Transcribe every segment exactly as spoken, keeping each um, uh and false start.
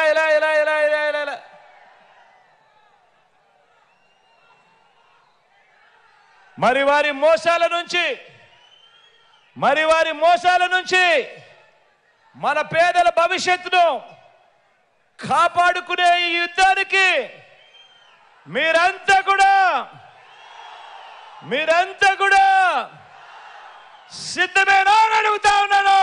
ఇలా ఇలా ఇలా ఇలా ఇలా ఇలా మరి వారి మోసాల నుంచి మరి వారి మోసాల నుంచి మన పేదల భవిష్యత్తును కాపాడుకునే ఈ యుద్ధానికి మీరంతా కూడా మీరంతా కూడా సిద్ధమేనా అని అడుగుతా ఉన్నాను.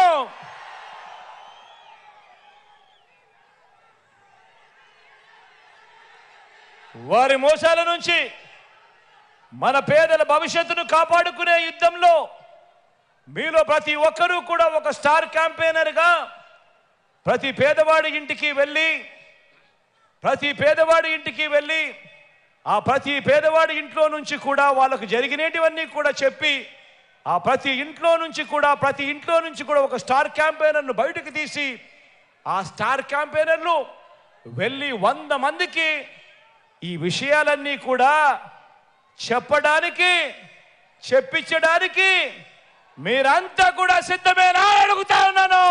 వారి మోసాల నుంచి మన పేదల భవిష్యత్తును కాపాడుకునే యుద్ధంలో మీలో ప్రతి ఒక్కరూ కూడా ఒక స్టార్ క్యాంపెయినర్గా ప్రతి పేదవాడి ఇంటికి వెళ్ళి ప్రతి పేదవాడి ఇంటికి వెళ్ళి ఆ ప్రతి పేదవాడి ఇంట్లో నుంచి కూడా వాళ్ళకు జరిగినటివన్నీ కూడా చెప్పి ఆ ప్రతి ఇంట్లో నుంచి కూడా ప్రతి ఇంట్లో నుంచి కూడా ఒక స్టార్ క్యాంపెయినర్ను బయటకు తీసి ఆ స్టార్ క్యాంపెయినర్లు వెళ్ళి వంద మందికి ఈ విషయాలన్నీ కూడా చెప్పడానికి చెప్పించడానికి మీరంతా కూడా సిద్ధమేనా అడుగుతా ఉన్నాను.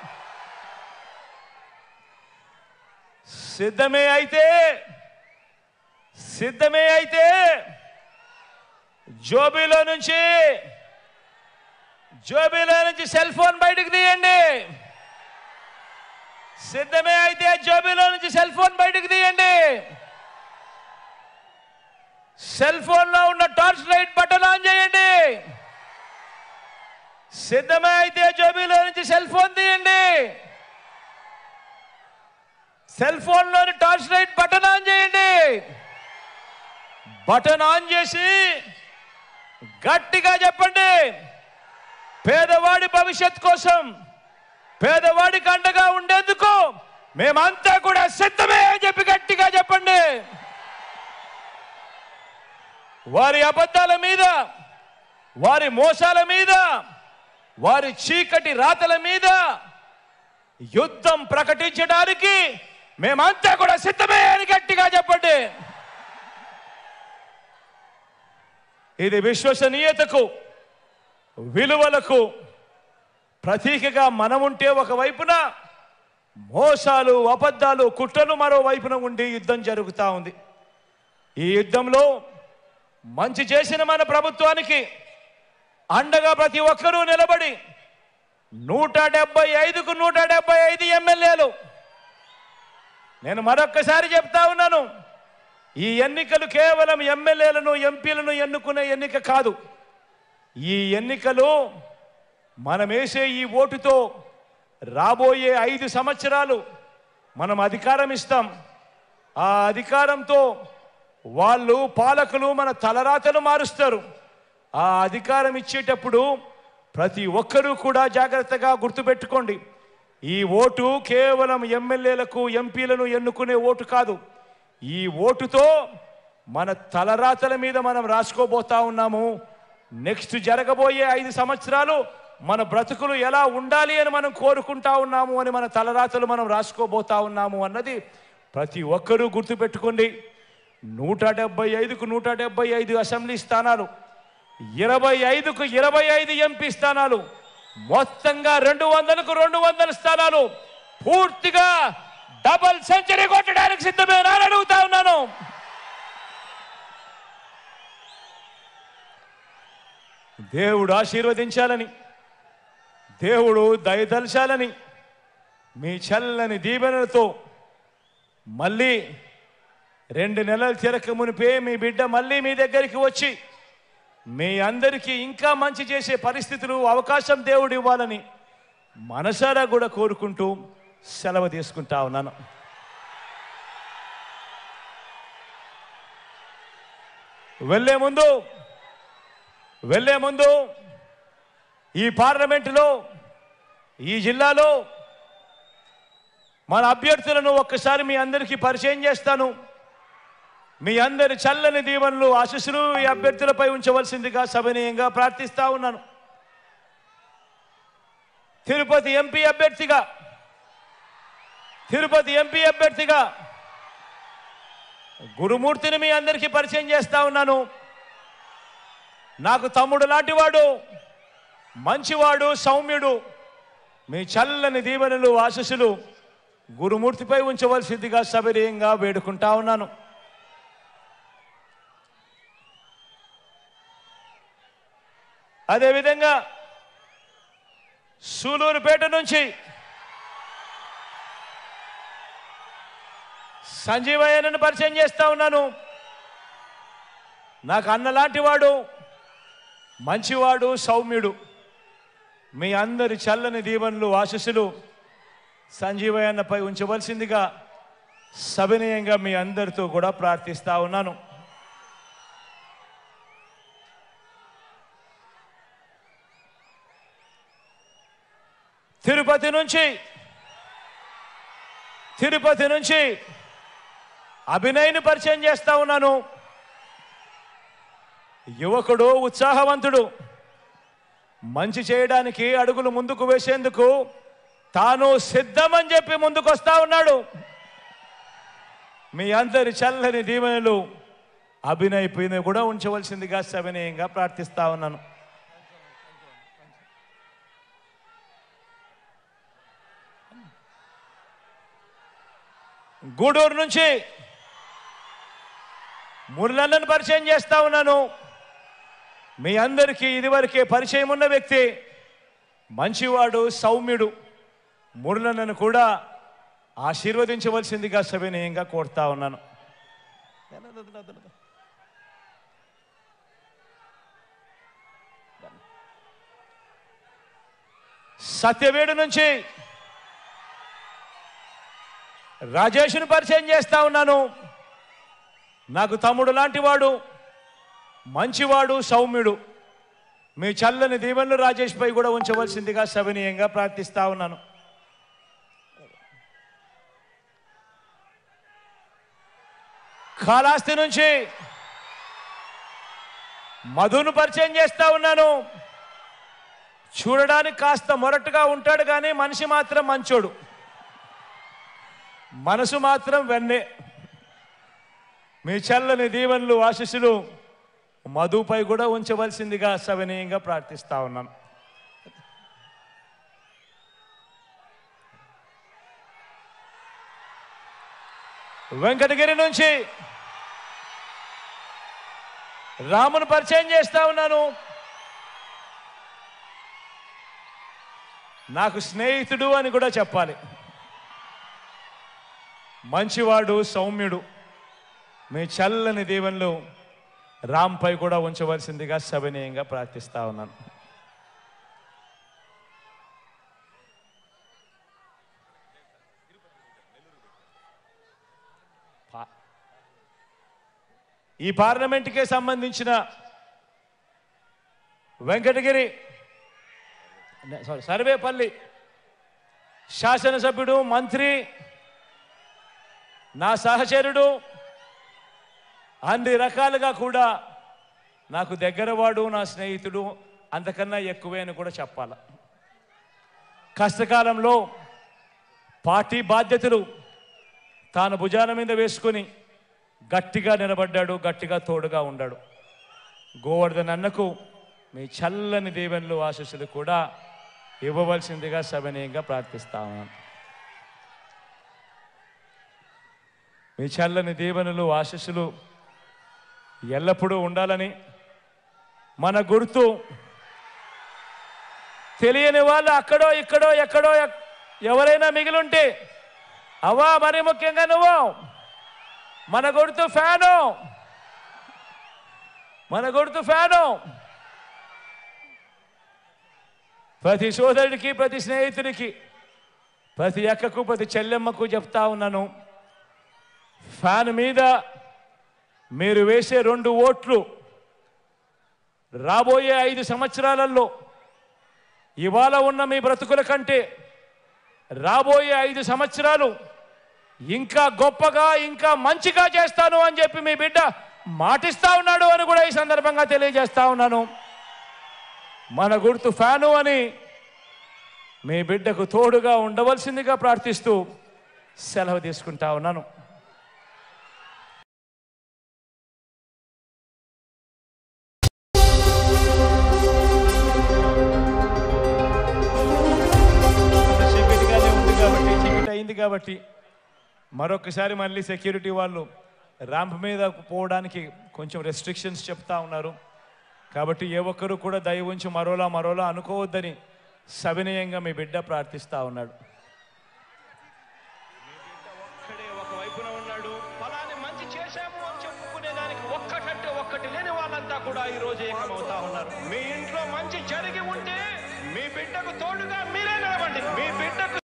సిద్ధమే అయితే సిద్ధమే అయితే జోబీలో నుంచి జోబీలో నుంచి సెల్ ఫోన్ బయటకు తీయండి. సిద్ధమే అయితే జోబీలో నుంచి సెల్ ఫోన్ బయటకు తీయండి. సెల్ ఫోన్ లో ఉన్న టార్చ్ లైట్ బటన్ ఆన్ చేయండి. సిద్ధమే అయితే జోబీలో నుంచి సెల్ ఫోన్ తీయండి. సెల్ ఫోన్ లోని టార్చ్ లైట్ బటన్ ఆన్ చేయండి. బటన్ ఆన్ చేసి గట్టిగా చెప్పండి, పేదవాడి భవిష్యత్ కోసం పేదవాడికి అండగా ఉండేందుకు మేమంతా కూడా సిద్ధమే అని చెప్పి గట్టిగా చెప్పండి. వారి అబద్ధాల మీద వారి మోసాల మీద వారి చీకటి రాతల మీద యుద్ధం ప్రకటించడానికి మేమంతా కూడా సిద్ధమే అని గట్టిగా చెప్పండి. ఇది విశ్వసనీయతకు విలువలకు ప్రతీకగా మనముంటే ఒకవైపున మోసాలు అబద్ధాలు కుట్రలు మరోవైపున ఉండి యుద్ధం జరుగుతూ ఉంది. ఈ యుద్ధంలో మంచి చేసిన మన ప్రభుత్వానికి అండగా ప్రతి ఒక్కరూ నిలబడి నూట డెబ్బై ఐదుకు నూట డెబ్బై ఐదు ఎమ్మెల్యేలు, నేను మరొక్కసారి చెప్తా ఉన్నాను, ఈ ఎన్నికలు కేవలం ఎమ్మెల్యేలను ఎంపీలను ఎన్నుకునే ఎన్నిక కాదు. ఈ ఎన్నికలు మనం వేసే ఈ ఓటుతో రాబోయే ఐదు సంవత్సరాలు మనం అధికారం ఇస్తాం. ఆ అధికారంతో వాళ్ళు పాలకులు మన తలరాతను మారుస్తారు. ఆ అధికారం ఇచ్చేటప్పుడు ప్రతి ఒక్కరూ కూడా జాగ్రత్తగా గుర్తుపెట్టుకోండి, ఈ ఓటు కేవలం ఎమ్మెల్యేలకు ఎంపీలను ఎన్నుకునే ఓటు కాదు. ఈ ఓటుతో మన తలరాతల మీద మనం రాసుకోబోతా ఉన్నాము. నెక్స్ట్ జరగబోయే ఐదు సంవత్సరాలు మన బ్రతుకులు ఎలా ఉండాలి అని మనం కోరుకుంటా ఉన్నాము అని మన తలరాతలు మనం రాసుకోబోతా ఉన్నాము అన్నది ప్రతి ఒక్కరూ గుర్తుపెట్టుకోండి. నూట డెబ్బై ఐదుకు నూట డెబ్బై ఐదు అసెంబ్లీ స్థానాలు, ఇరవై ఐదుకు ఇరవై ఐదు ఎంపీ స్థానాలు, మొత్తంగా రెండు వందలకు రెండు వందల స్థానాలు పూర్తిగా డబల్ సెంచరీ కొట్టడానికి సిద్ధమేనా అని అడుగుతా ఉన్నాను. దేవుడు ఆశీర్వదించాలని, దేవుడు దయదల్చాలని మీ చల్లని దీవెనలతో మళ్ళీ రెండు నెలలు తిరక మునిపే మీ బిడ్డ మళ్ళీ మీ దగ్గరికి వచ్చి మీ అందరికీ ఇంకా మంచి చేసే పరిస్థితులు అవకాశం దేవుడు ఇవ్వాలని మనసారా కూడా కోరుకుంటూ సెలవు తీసుకుంటా ఉన్నాను. వెళ్ళే ముందు వెళ్ళే ముందు ఈ పార్లమెంటులో ఈ జిల్లాలో మన అభ్యర్థులను ఒక్కసారి మీ అందరికీ పరిచయం చేస్తాను. మీ అందరి చల్లని దీవెనలు ఆశీస్సులు ఈ అభ్యర్థులపై ఉంచవలసిందిగా సవినయంగా ప్రార్థిస్తా ఉన్నాను. తిరుపతి ఎంపీ అభ్యర్థిగా తిరుపతి ఎంపీ అభ్యర్థిగా గురుమూర్తిని మీ అందరికీ పరిచయం చేస్తా ఉన్నాను. నాకు తమ్ముడు లాంటివాడు, మంచివాడు, సౌమ్యుడు. మీ చల్లని దీవెనలు ఆశీస్సులు గురుమూర్తిపై ఉంచవలసిందిగా సవినయంగా వేడుకుంటా ఉన్నాను. అదేవిధంగా సూలూరుపేట నుంచి సంజీవయ్యను పరిచయం చేస్తా ఉన్నాను. నాకు అన్నలాంటి వాడు, మంచివాడు, సౌమ్యుడు. మీ అందరి చల్లని దీవెనలు, ఆశీస్సులు సంజీవయ్యపై ఉంచవలసిందిగా సవినయంగా మీ అందరితో కూడా ప్రార్థిస్తా ఉన్నాను. తిరుపతి నుంచి తిరుపతి నుంచి అభినయ్ని పరిచయం చేస్తా ఉన్నాను. యువకుడు, ఉత్సాహవంతుడు, మంచి చేయడానికి అడుగులు ముందుకు వేసేందుకు తాను సిద్ధమని చెప్పి ముందుకు వస్తా ఉన్నాడు. మీ అందరి చల్లని దీవెనలు అభినయ్ పైన కూడా ఉంచవలసిందిగా సవినయంగా ప్రార్థిస్తా ఉన్నాను. గూడూరు నుంచి మురళన్నను పరిచయం చేస్తా ఉన్నాను. మీ అందరికీ ఇదివరకే పరిచయం ఉన్న వ్యక్తి, మంచివాడు, సౌమ్యుడు. మురళన్నను కూడా ఆశీర్వదించవలసిందిగా సవినయంగా కోరుతా ఉన్నాను. సత్యవేడు నుంచి రాజేష్ను పరిచయం చేస్తా ఉన్నాను. నాకు తమ్ముడు లాంటి వాడు, మంచివాడు, సౌమ్యుడు. మీ చల్లని దీవెనలు రాజేష్ పై కూడా ఉంచవలసిందిగా సవినయంగా ప్రార్థిస్తా ఉన్నాను. కాళహస్తి నుంచి మధును పరిచయం చేస్తా ఉన్నాను. చూడడానికి కాస్త మొరటుగా ఉంటాడు కానీ మనిషి మాత్రం మంచోడు, మనసు మాత్రం వెన్నే. మీ చల్లని దీవెనలు, ఆశీస్సులు మధుపై కూడా ఉంచవలసిందిగా సవినయంగా ప్రార్థిస్తా ఉన్నాను. వెంకటగిరి నుంచి రామును పరిచయం చేస్తా ఉన్నాను. నాకు స్నేహితుడు అని కూడా చెప్పాలి. మంచివాడు, సౌమ్యుడు. మీ చల్లని దీవెనలు రాంపై కూడా ఉంచవలసిందిగా సవినయంగా ప్రార్థిస్తా ఉన్నాను. ఈ పార్లమెంటుకే సంబంధించిన వెంకటగిరి సారీ సర్వేపల్లి శాసనసభ్యుడు, మంత్రి, నా సహచరుడు, అన్ని రకాలుగా కూడా నాకు దగ్గరవాడు, నా స్నేహితుడు, అంతకన్నా ఎక్కువే అని కూడా చెప్పాల. కష్టకాలంలో పార్టీ బాధ్యతలు తాను భుజాన మీద వేసుకొని గట్టిగా నిలబడ్డాడు, గట్టిగా తోడుగా ఉన్నాడు. గోవర్ధన్ అన్నకు మీ చల్లని దీవెనలు, ఆశీస్సులు కూడా ఇవ్వవలసిందిగా సవినయంగా ప్రార్థిస్తా ఉన్నాను. మీ చల్లని దీవెనలు, ఆశీస్సులు ఎల్లప్పుడూ ఉండాలని, మన గుర్తు తెలియని వాళ్ళు అక్కడో ఇక్కడో ఎక్కడో ఎవరైనా మిగిలింటే, అవ్వా మరి ముఖ్యంగా నువ్వు మన గుర్తు ఫ్యాను, మన గుర్తు ఫ్యాను. ప్రతి సోదరుడికి, ప్రతి స్నేహితుడికి, ప్రతి అక్కకు, ప్రతి చెల్లెమ్మకు చెప్తా ఉన్నాను, ఫ్యాన్ మీద మీరు వేసే రెండు ఓట్లు రాబోయే ఐదు సంవత్సరాలలో ఇవాళ ఉన్న మీ బ్రతుకుల కంటే రాబోయే ఐదు సంవత్సరాలు ఇంకా గొప్పగా, ఇంకా మంచిగా చేస్తాను అని చెప్పి మీ బిడ్డ మాటిస్తా ఉన్నాడు అని కూడా ఈ సందర్భంగా తెలియజేస్తా ఉన్నాను. మన గుర్తు ఫ్యాను అని మీ బిడ్డకు తోడుగా ఉండవలసిందిగా ప్రార్థిస్తూ సెలవు తీసుకుంటా ఉన్నాను. చీకటిగానే ఉంది కాబట్టి చీకటి అయింది కాబట్టి కాబట్టి మరొకసారి మళ్ళీ సెక్యూరిటీ వాళ్ళు ర్యాంప్ మీద పోవడానికి కొంచెం రెస్ట్రిక్షన్స్ చెప్తా ఉన్నారు. కాబట్టి ఏ ఒక్కరు కూడా దయ ఉంచి మరోలా మరోలా అనుకోవద్దని సవినయంగా మీ బిడ్డ ప్రార్థిస్తా ఉన్నాడు. ఒక్కడే ఒక వైపున ఉన్నాడు. ఫలాని మంచి చేశాము అని చెప్పుకునేదానికి ఒక్కటంటే ఒక్కటి లేని వాళ్ళంతా కూడా ఈ రోజు ఏకమవుతా ఉన్నారు. మీ ఇంట్లో మంచి జరిగి ఉంటే మీ బిడ్డకు తోడుగా మీరే నిలబండి. మీ బిడ్డకు